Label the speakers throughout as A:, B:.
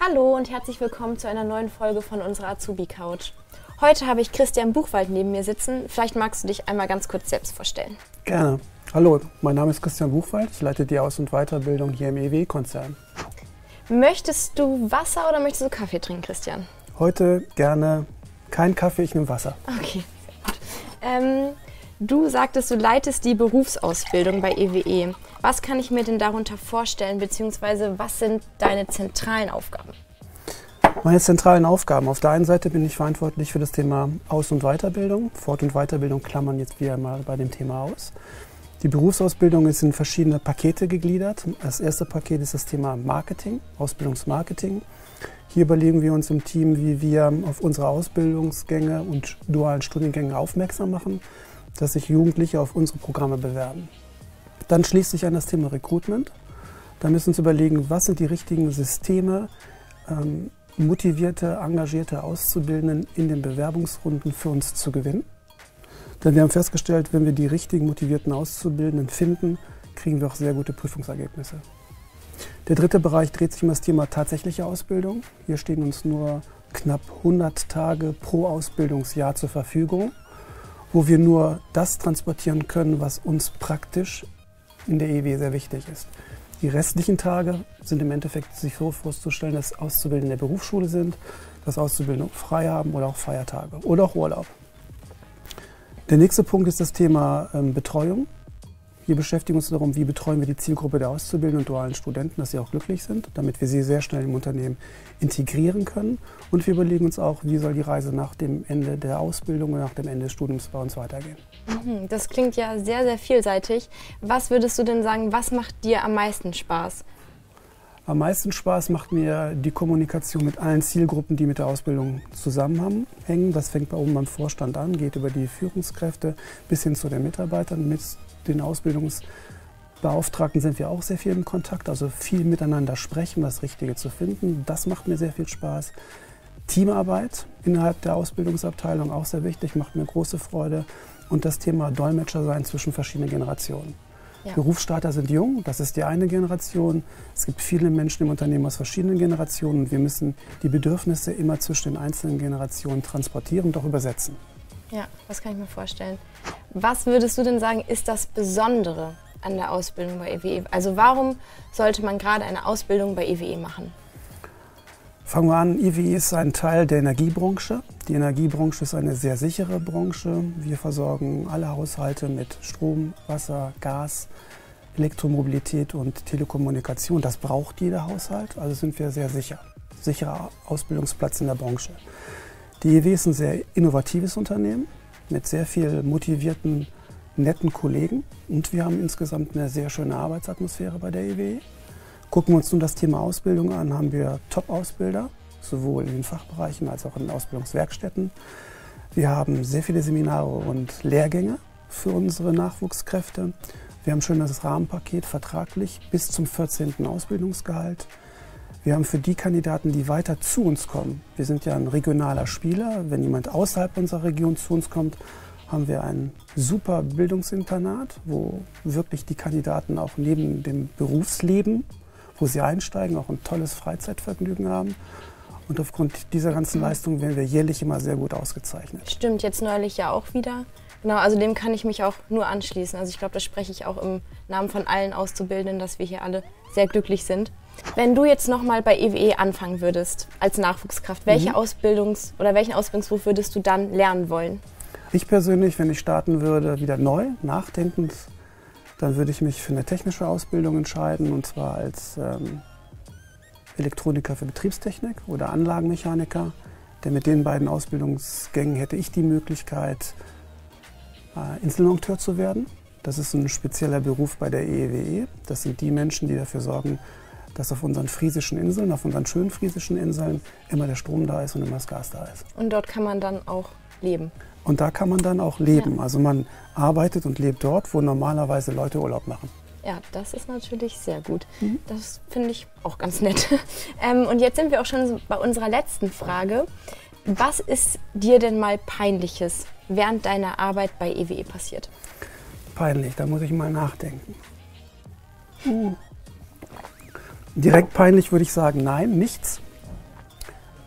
A: Hallo und herzlich willkommen zu einer neuen Folge von unserer Azubi Couch. Heute habe ich Christian Buchwald neben mir sitzen. Vielleicht magst du dich einmal ganz kurz selbst vorstellen.
B: Gerne. Hallo, mein Name ist Christian Buchwald. Ich leite die Aus- und Weiterbildung hier im EWE-Konzern.
A: Möchtest du Wasser oder möchtest du Kaffee trinken, Christian?
B: Heute gerne kein Kaffee, ich nehme Wasser.
A: Okay, sehr gut. Du sagtest, du leitest die Berufsausbildung bei EWE. Was kann ich mir denn darunter vorstellen, beziehungsweise was sind deine zentralen Aufgaben?
B: Meine zentralen Aufgaben. Auf der einen Seite bin ich verantwortlich für das Thema Aus- und Weiterbildung. Fort- und Weiterbildung klammern jetzt wieder mal bei dem Thema aus. Die Berufsausbildung ist in verschiedene Pakete gegliedert. Das erste Paket ist das Thema Marketing, Ausbildungsmarketing. Hier überlegen wir uns im Team, wie wir auf unsere Ausbildungsgänge und dualen Studiengänge aufmerksam machen, dass sich Jugendliche auf unsere Programme bewerben. Dann schließt sich an das Thema Recruitment. Da müssen wir uns überlegen, was sind die richtigen Systeme, motivierte, engagierte Auszubildenden in den Bewerbungsrunden für uns zu gewinnen. Denn wir haben festgestellt, wenn wir die richtigen motivierten Auszubildenden finden, kriegen wir auch sehr gute Prüfungsergebnisse. Der dritte Bereich dreht sich um das Thema tatsächliche Ausbildung. Hier stehen uns nur knapp 100 Tage pro Ausbildungsjahr zur Verfügung, wo wir nur das transportieren können, was uns praktisch in der EWE sehr wichtig ist. Die restlichen Tage sind im Endeffekt sich so vorzustellen, dass Auszubildende in der Berufsschule sind, dass Auszubildende frei haben oder auch Feiertage oder auch Urlaub. Der nächste Punkt ist das Thema Betreuung. Wir beschäftigen uns darum, wie betreuen wir die Zielgruppe der Auszubildenden und dualen Studenten, dass sie auch glücklich sind, damit wir sie sehr schnell im Unternehmen integrieren können. Und wir überlegen uns auch, wie soll die Reise nach dem Ende der Ausbildung und nach dem Ende des Studiums bei uns weitergehen.
A: Das klingt ja sehr, sehr vielseitig. Was würdest du denn sagen, was macht dir am meisten Spaß?
B: Am meisten Spaß macht mir die Kommunikation mit allen Zielgruppen, die mit der Ausbildung zusammenhängen. Das fängt bei oben beim Vorstand an, geht über die Führungskräfte bis hin zu den Mitarbeitern. Mit den Ausbildungsbeauftragten sind wir auch sehr viel im Kontakt, also viel miteinander sprechen, das Richtige zu finden. Das macht mir sehr viel Spaß. Teamarbeit innerhalb der Ausbildungsabteilung auch sehr wichtig, macht mir große Freude. Und das Thema Dolmetscher sein zwischen verschiedenen Generationen. Ja. Berufsstarter sind jung, das ist die eine Generation. Es gibt viele Menschen im Unternehmen aus verschiedenen Generationen und wir müssen die Bedürfnisse immer zwischen den einzelnen Generationen transportieren und auch übersetzen.
A: Ja, das kann ich mir vorstellen. Was würdest du denn sagen, ist das Besondere an der Ausbildung bei EWE? Also warum sollte man gerade eine Ausbildung bei EWE machen?
B: Fangen wir an, EWE ist ein Teil der Energiebranche. Die Energiebranche ist eine sehr sichere Branche. Wir versorgen alle Haushalte mit Strom, Wasser, Gas, Elektromobilität und Telekommunikation. Das braucht jeder Haushalt, also sind wir sehr sicher. Sicherer Ausbildungsplatz in der Branche. Die EWE ist ein sehr innovatives Unternehmen mit sehr viel motivierten, netten Kollegen. Und wir haben insgesamt eine sehr schöne Arbeitsatmosphäre bei der EWE. Gucken wir uns nun das Thema Ausbildung an, haben wir Top-Ausbilder, sowohl in den Fachbereichen als auch in den Ausbildungswerkstätten. Wir haben sehr viele Seminare und Lehrgänge für unsere Nachwuchskräfte. Wir haben ein schönes Rahmenpaket vertraglich bis zum 14. Ausbildungsgehalt. Wir haben für die Kandidaten, die weiter zu uns kommen, wir sind ja ein regionaler Spieler, wenn jemand außerhalb unserer Region zu uns kommt, haben wir ein super Bildungsinternat, wo wirklich die Kandidaten auch neben dem Berufsleben, wo sie einsteigen, auch ein tolles Freizeitvergnügen haben. Und aufgrund dieser ganzen Leistungen werden wir jährlich immer sehr gut ausgezeichnet.
A: Stimmt, jetzt neulich ja auch wieder. Genau, also dem kann ich mich auch nur anschließen. Also ich glaube, das spreche ich auch im Namen von allen Auszubildenden, dass wir hier alle sehr glücklich sind. Wenn du jetzt nochmal bei EWE anfangen würdest als Nachwuchskraft, welchen Ausbildungsberuf würdest du dann lernen wollen?
B: Ich persönlich, wenn ich starten würde, wieder neu, nachdenkend, dann würde ich mich für eine technische Ausbildung entscheiden, und zwar als Elektroniker für Betriebstechnik oder Anlagenmechaniker. Denn mit den beiden Ausbildungsgängen hätte ich die Möglichkeit, Inselmonteur zu werden. Das ist ein spezieller Beruf bei der EWE. Das sind die Menschen, die dafür sorgen, dass auf unseren friesischen Inseln, auf unseren schönen friesischen Inseln immer der Strom da ist und immer das Gas da ist.
A: Und dort kann man dann auch leben?
B: Und da kann man dann auch leben. Ja. Also man arbeitet und lebt dort, wo normalerweise Leute Urlaub machen.
A: Ja, das ist natürlich sehr gut. Das finde ich auch ganz nett. Und jetzt sind wir auch schon bei unserer letzten Frage. Was ist dir denn mal Peinliches während deiner Arbeit bei EWE passiert?
B: Peinlich, da muss ich mal nachdenken. Direkt peinlich würde ich sagen, nein, nichts.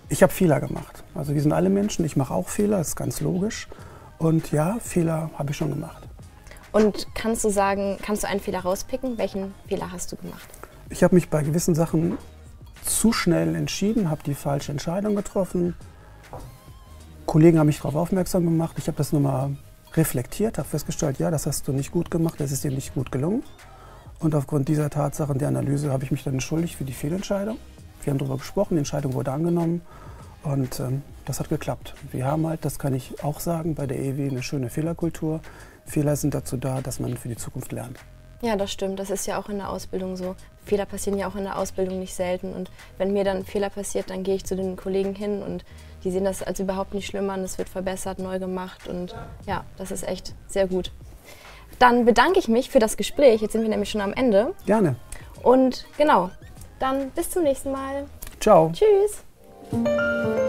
B: Ich habe Fehler gemacht. Also wir sind alle Menschen, ich mache auch Fehler, das ist ganz logisch. Und ja, Fehler habe ich schon gemacht.
A: Und kannst du einen Fehler rauspicken? Welchen Fehler hast du gemacht?
B: Ich habe mich bei gewissen Sachen zu schnell entschieden, habe die falsche Entscheidung getroffen. Kollegen haben mich darauf aufmerksam gemacht. Ich habe das nochmal reflektiert, habe festgestellt, ja, das hast du nicht gut gemacht, das ist dir nicht gut gelungen. Und aufgrund dieser Tatsachen der Analyse habe ich mich dann entschuldigt für die Fehlentscheidung. Wir haben darüber gesprochen, die Entscheidung wurde angenommen und das hat geklappt. Wir haben halt, das kann ich auch sagen, bei der EW eine schöne Fehlerkultur. Fehler sind dazu da, dass man für die Zukunft lernt.
A: Ja, das stimmt. Das ist ja auch in der Ausbildung so. Fehler passieren ja auch in der Ausbildung nicht selten. Und wenn mir dann ein Fehler passiert, dann gehe ich zu den Kollegen hin und die sehen das als überhaupt nicht schlimm an. Es wird verbessert, neu gemacht und ja, das ist echt sehr gut. Dann bedanke ich mich für das Gespräch. Jetzt sind wir nämlich schon am Ende.
B: Gerne.
A: Und genau, dann bis zum nächsten Mal.
B: Ciao.
A: Tschüss.